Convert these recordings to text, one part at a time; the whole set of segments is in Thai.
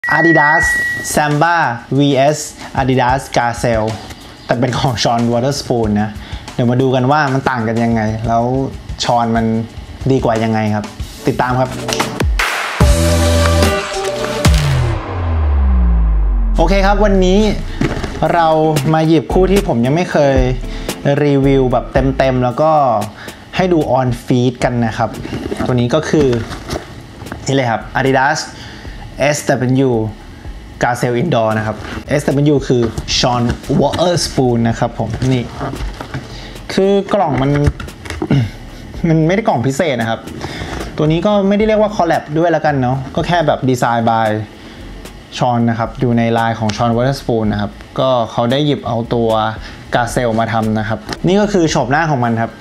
Adidas Samba vs Adidas Gazelle แต่เป็นของชอนวอเตอร์สปูนนะเดี๋ยวมาดูกันว่ามันต่างกันยังไงแล้วชอนมันดีกว่ายังไงครับติดตามครับโอเคครับวันนี้เรามาหยิบคู่ที่ผมยังไม่เคยรีวิวแบบเต็มๆแล้วก็ให้ดูออนฟีดกันนะครับตัวนี้ก็คือนี่เลยครับ Adidas SW Gazelle Indoor นะครับ SW คือ Sean Wotherspoon นะครับผมนี่คือกล่องมัน มันไม่ได้กล่องพิเศษนะครับตัวนี้ก็ไม่ได้เรียกว่าคอลแลบด้วยแล้วกันเนาะก็แค่แบบดีไซน์ by ชอนนะครับอยู่ในลายของ Sean Wotherspoon นะครับก็เขาได้หยิบเอาตัว Gazelle มาทำนะครับนี่ก็คือโฉมหน้าของมันครับ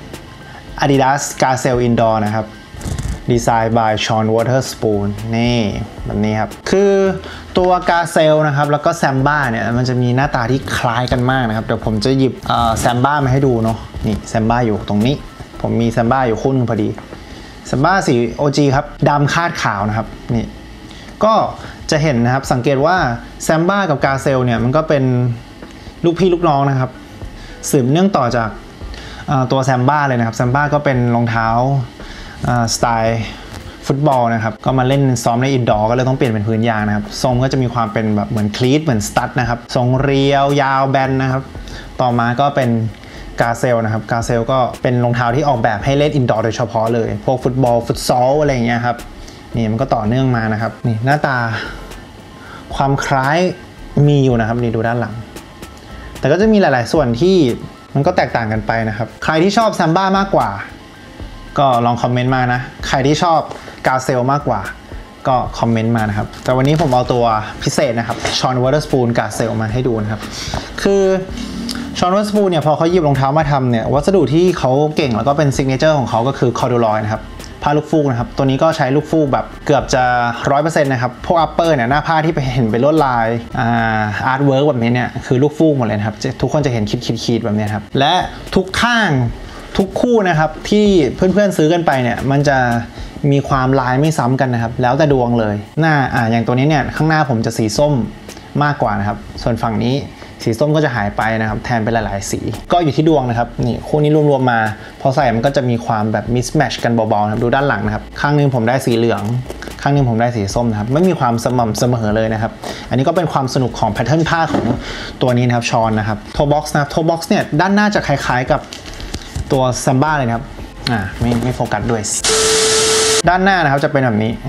Adidas Gazelle Indoor นะครับดีไซน์ by Sean Wotherspoon นี่แบบนี้ครับคือตัว Gazelle นะครับแล้วก็ Samba เนี่ยมันจะมีหน้าตาที่คล้ายกันมากนะครับเดี๋ยวผมจะหยิบSamba มาให้ดูเนาะนี่ Samba อยู่ตรงนี้ผมมี Samba อยู่คู่นึงพอดี Samba สี OG ครับดำคาดขาวนะครับนี่ก็จะเห็นนะครับสังเกตว่า Samba กับ Gazelle เนี่ยมันก็เป็นลูกพี่ลูกน้องนะครับสืบเนื่องต่อจากตัว Samba เลยนะครับ Samba ก็เป็นรองเท้าสไตล์ฟุตบอลนะครับก็มาเล่นซ้อมในอินดอร์ก็เลยต้องเปลี่ยนเป็นพื้นยางนะครับทรงก็จะมีความเป็นแบบเหมือนคลีทเหมือนสตั๊ดนะครับทรงเรียวยาวแบนนะครับต่อมาก็เป็นกาเซลนะครับกาเซลก็เป็นรองเท้าที่ออกแบบให้เล่นอินดอร์โดยเฉพาะเลยพวกฟุตบอลฟุตซอลอะไรอย่างเงี้ยครับนี่มันก็ต่อเนื่องมานะครับนี่หน้าตาความคล้ายมีอยู่นะครับนี่ดูด้านหลังแต่ก็จะมีหลายๆส่วนที่มันก็แตกต่างกันไปนะครับใครที่ชอบซัมบ้ามากกว่าก็ลองคอมเมนต์มานะใครที่ชอบกาเซลมากกว่าก็คอมเมนต์มานะครับแต่วันนี้ผมเอาตัวพิเศษนะครับชอนวอเตอร์สปูนกาเซลมาให้ดูนะครับคือชอนวอเตอร์สปูนเนี่ยพอเขาหยิบรองเท้ามาทำเนี่ยวัสดุที่เขาเก่งแล้วก็เป็นซิกเนเจอร์ของเขาก็คือคอร์ดูลอยนะครับผ้าลูกฟูกนะครับตัวนี้ก็ใช้ลูกฟูกแบบเกือบจะ 100% นะครับพวกอัปเปอร์เนี่ยหน้าผ้าที่ไปเห็นเป็นลวดลายอาร์ตเวิร์กแบบนี้เนี่ยคือลูกฟูกหมดเลยครับทุกคนจะเห็นขีดแบบนี้ครับและทุกข้างทุกคู่นะครับที่เพื่อนๆซื้อกันไปเนี่ยมันจะมีความลายไม่ซ้ำกันนะครับแล้วแต่ดวงเลยหน้าอย่างตัวนี้เนี่ยข้างหน้าผมจะสีส้มมากกว่านะครับส่วนฝั่งนี้สีส้มก็จะหายไปนะครับแทนเป็นหลายๆสีก็อยู่ที่ดวงนะครับนี่คู่นี้รวมๆมาพอใส่มันก็จะมีความแบบมิสแมชกันเบาๆนะครับดูด้านหลังนะครับข้างนึงผมได้สีเหลืองข้างนึงผมได้สีส้มนะครับไม่มีความสม่ำเสมอเลยนะครับอันนี้ก็เป็นความสนุกของแพทเทิร์นผ้าของตัวนี้นะครับชอนนะครับโทบ็อกซ์นะโทบ็อกซ์เนี่ยด้านหน้าจะคล้ายๆกับตัวซัมบ้าเลยนะครับไม่โฟกัสด้วยด้านหน้านะครับจะเป็นแบบนี้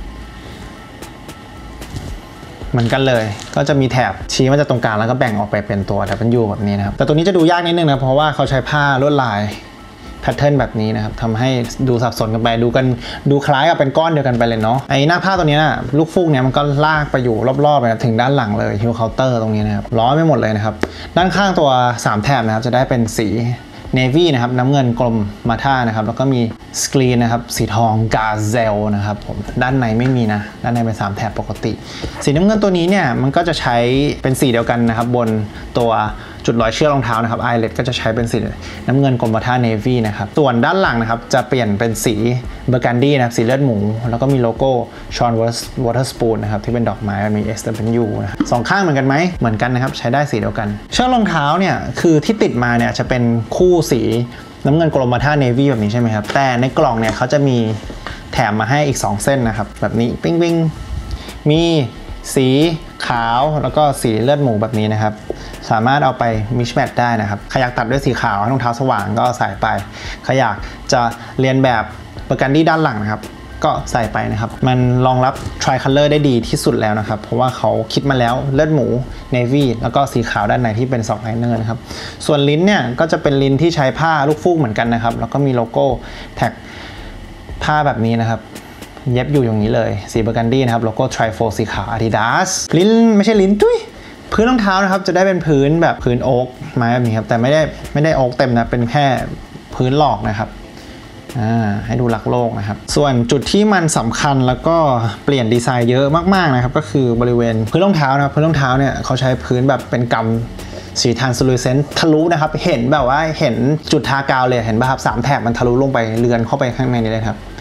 เหมือนกันเลยก็จะมีแถบชี้มาจากตรงกลางแล้วก็แบ่งออกไปเป็นตัวแต่เป็นยูแบบนี้นะครับแต่ตัวนี้จะดูยากนิดนึงนะเพราะว่าเขาใช้ผ้าลวดลายแพทเทิร์นแบบนี้นะครับทำให้ดูสับสนกันไปดูคล้ายกับเป็นก้อนเดียวกันไปเลยเนาะไอ้หน้าผ้าตัวนี้นะลูกฟูกเนี่ยมันก็ลากไปอยู่รอบๆนะถึงด้านหลังเลยฮิวเคาน์เตอร์ตรงนี้นะครับล้อไม่หมดเลยนะครับด้านข้างตัว3แถบนะครับจะได้เป็นสีNavy นะครับน้ำเงินกลมมาท่านะครับแล้วก็มีสกรีนนะครับสีทองกาเซลนะครับผมด้านในไม่มีนะด้านในเป็น3แถบปกติสีน้ำเงินตัวนี้เนี่ยมันก็จะใช้เป็นสีเดียวกันนะครับบนตัวจุดรอยเชือกรองเท้านะครับไอเลทก็จะใช้เป็นสีน้ำเงินกลมมาท่า Navy นะครับส่วนด้านหลังนะครับจะเปลี่ยนเป็นสีเบอร์กันดี้นะครับสีเลือดหมูแล้วก็มีโลโก้ Sean Wotherspoon นะครับที่เป็นดอกไม้มี SW นะสองข้างเหมือนกันไหมเหมือนกันนะครับใช้ได้สีเดียวกันเชือกรองเท้าเนี่ยคือที่ติดมาเนี่ยจะเป็นคู่สีน้ำเงินกลมมาท่า Navy แบบนี้ใช่ไหมครับแต่ในกล่องเนี่ยเขาจะมีแถมมาให้อีก2เส้นนะครับแบบนี้ปิ้งมีสีขาวแล้วก็สีเลือดหมูแบบนี้นะครับสามารถเอาไปมิชแมทได้นะครับใครอยากตัดด้วยสีขาวรองเท้าสว่างก็ใส่ไปใครอยากจะเรียนแบบเบอร์กันดี้ด้านหลังนะครับก็ใส่ไปนะครับมันรองรับ Tri Color ได้ดีที่สุดแล้วนะครับเพราะว่าเขาคิดมาแล้วเลือดหมู Navy แล้วก็สีขาวด้านในที่เป็น2ไลเนอร์นะครับส่วนลิ้นเนี่ยก็จะเป็นลิ้นที่ใช้ผ้าลูกฟูกเหมือนกันนะครับแล้วก็มีโลโก้แท็กผ้าแบบนี้นะครับเย็บอยู่อย่างนี้เลยสีเบอร์กันดี้นะครับโลโก้ Tri-Fold สีขาว Adidas ลิ้นไม่ใช่ลิ้นจุ้ยพื้นรองเท้านะครับจะได้เป็นพื้นแบบพื้นโอ๊กไม้แบบนี้ครับแต่ไม่ได้โอ๊กเต็มนะเป็นแค่พื้นหลอกนะครับให้ดูหลักโลกนะครับส่วนจุดที่มันสำคัญแล้วก็เปลี่ยนดีไซน์เยอะมากๆนะครับก็คือบริเวณพื้นรองเท้านะครับพื้นรองเท้าเนี่ยเขาใช้พื้นแบบเป็นกำสีทรานสลูเซนต์ทะลุนะครับเห็นแบบว่าเห็นจุดทากาวเลยเห็นป่ะครับ3แถบมันทะลุลงไปเลือนเข้าไปข้างในนี้เลยครับ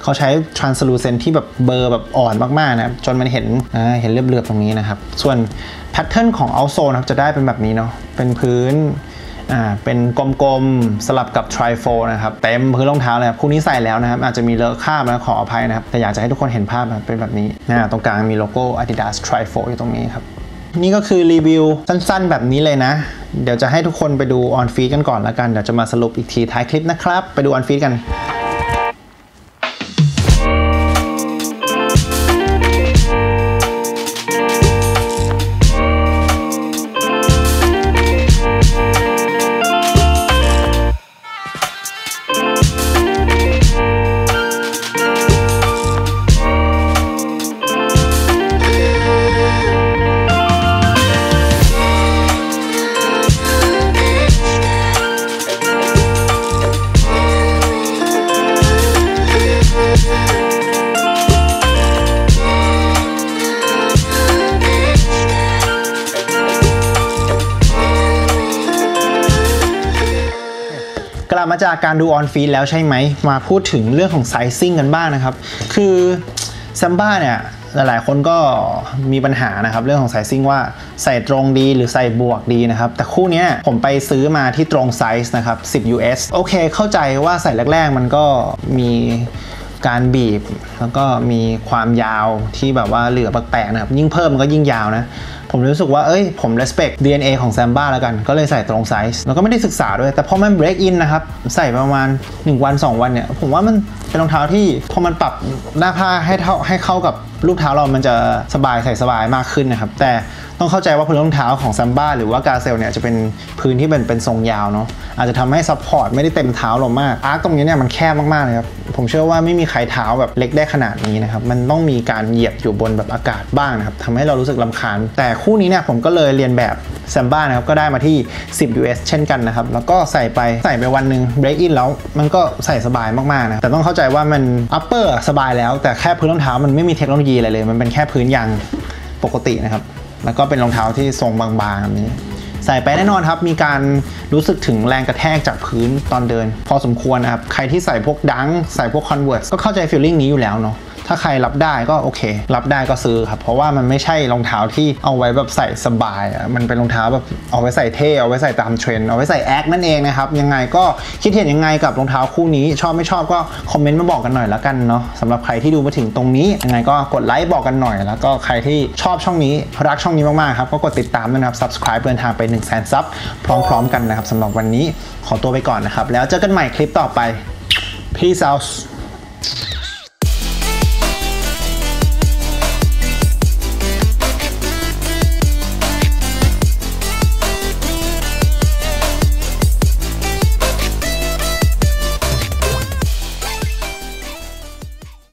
เขาใช้ translucent ที่แบบเบอร์แบบอ่อนมากๆนะจนมันเห็นเลือบๆตรงนี้นะครับส่วนแพทเทิร์นของ outsole นะครับจะได้เป็นแบบนี้เนาะเป็นพื้นเป็นกลมๆสลับกับ trifold นะครับเต็มพื้นรองเท้าเลยครับคู่นี้ใส่แล้วนะครับอาจจะมีเลอะคราบนะขออภัยนะครับแต่อยากจะให้ทุกคนเห็นภาพเป็นแบบนี้ตรงกลางมีโลโก้ Adidas trifold อยู่ตรงนี้ครับนี่ก็คือรีวิวสั้นๆแบบนี้เลยนะเดี๋ยวจะให้ทุกคนไปดู on feed กันก่อนแล้วกันเดี๋ยวจะมาสรุปอีกทีท้ายคลิปนะครับไปดู on feed กันกลับมาจากการดู on feed แล้วใช่ไหมมาพูดถึงเรื่องของไซซิ่งกันบ้างนะครับคือแซมบ้าเนี่ยหลายๆคนก็มีปัญหานะครับเรื่องของไซซิ่งว่าใส่ตรงดีหรือใส่บวกดีนะครับแต่คู่นี้ผมไปซื้อมาที่ตรงไซส์นะครับ10 US โอเคเข้าใจว่าใส่แรกๆมันก็มีการบีบแล้วก็มีความยาวที่แบบว่าเหลือแปลกๆนะครับยิ่งเพิ่มมันก็ยิ่งยาวนะผมรู้สึกว่าผม respect DNA ของแซมบ้าแล้วกันก็เลยใส่ตรงไซส์แล้วก็ไม่ได้ศึกษาด้วยแต่พอมัน break in นะครับใส่ประมาณ1 วัน 2 วันเนี่ยผมว่ามันเป็นรองเท้าที่พอมันปรับหน้าผ้าให้เข้ากับลูกเท้าเรามันจะสบายใส่สบายมากขึ้นนะครับแต่ต้องเข้าใจว่าพื้นรองเท้าของแซมบ้าหรือว่ากาเซลเนี่ยจะเป็นพื้นที่เป็นทรงยาวเนาะอาจจะทำให้ซัพพอร์ตไม่ได้เต็มเท้าเรามากอาร์คตรงนี้เนี่ยมันแคบมากๆเลยครับผมเชื่อว่าไม่มีใครเท้าแบบเล็กได้ขนาดนี้นะครับมันต้องมีการเหยียบอยู่บนแบบอากาศบ้างนะครับทำให้เรารู้สึกรำคาญแต่คู่นี้เนี่ยผมก็เลยเรียนแบบแซมบ้านะครับก็ได้มาที่10 US เช่นกันนะครับแล้วก็ใส่ไปวันหนึ่ง break in แล้วมันก็ใส่สบายมากๆนะแต่ต้องเข้าใจว่ามัน upper สบายแล้วแต่แค่พื้นรองเท้ามันไม่มีเทคโนโลยีอะไรเลยมันเป็นแค่พื้นยางปกตินะครับแล้วก็เป็นรองเท้าที่ทรงบางๆแบบนี้ใส่ไปแน่นอนครับมีการรู้สึกถึงแรงกระแทกจากพื้นตอนเดินพอสมควรนะครับใครที่ใส่พวกดังใส่พวก Converse ก็เข้าใจ feeling นี้อยู่แล้วเนาะถ้าใครรับได้ก็โอเครับได้ก็ซื้อครับเพราะว่ามันไม่ใช่รองเท้าที่เอาไว้แบบใส่สบายมันเป็นรองเท้าแบบเอาไว้ใส่เท่เอาไว้ใส่ตามเทรนด์เอาไว้ใส่แอคนั่นเองนะครับยังไงก็คิดเห็นยังไงกับรองเท้าคู่นี้ชอบไม่ชอบก็คอมเมนต์มาบอกกันหน่อยละกันเนาะสำหรับใครที่ดูมาถึงตรงนี้ยังไงก็กดไลค์บอกกันหน่อยแล้วก็ใครที่ชอบช่องนี้รักช่องนี้มากๆครับก็กดติดตามด้วยนะครับ subscribe เดินทางไป 100,000 ซับพร้อมๆกันนะครับสำหรับวันนี้ขอตัวไปก่อนนะครับแล้วเจอกันใหม่คลิปต่อไป peace out